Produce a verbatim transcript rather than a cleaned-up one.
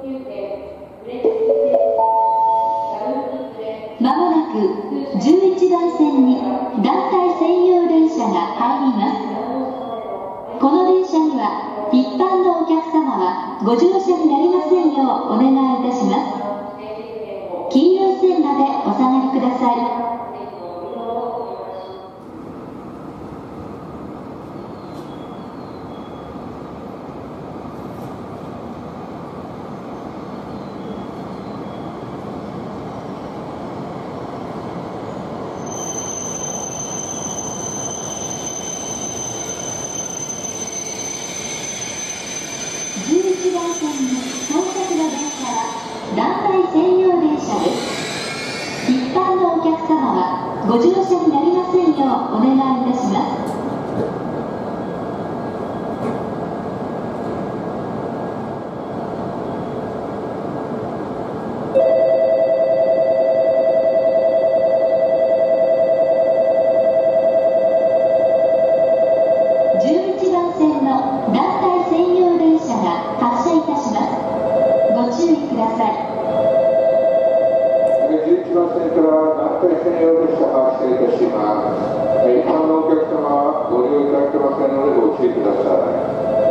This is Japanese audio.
まもなくじゅういちばん線に団体専用電車が入ります。この電車には一般のお客様はご乗車になりませんようお願いいたします。黄色い線までお下がりください。じゅういちばん線に到着の電車は団体専用電車です。一般のお客様はご乗車になりませんようお願いいたします。じゅういちばん線の団体専用電車が発車いたします。ご注意ください。 じゅういちばん線から団体専用列車が発車いたします。一般のお客様はご利用いただけませんのでご注意ください。